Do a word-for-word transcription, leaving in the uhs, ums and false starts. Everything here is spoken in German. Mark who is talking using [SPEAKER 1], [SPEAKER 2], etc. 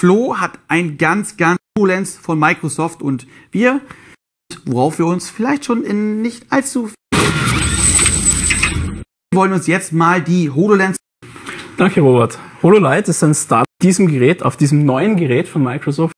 [SPEAKER 1] Flo hat ein ganz, ganz HoloLens von Microsoft und wir, worauf wir uns vielleicht schon in nicht allzu wir wollen uns jetzt mal die HoloLens.
[SPEAKER 2] Danke, Robert. HoloLight ist ein Start auf diesem Gerät, auf diesem neuen Gerät von Microsoft.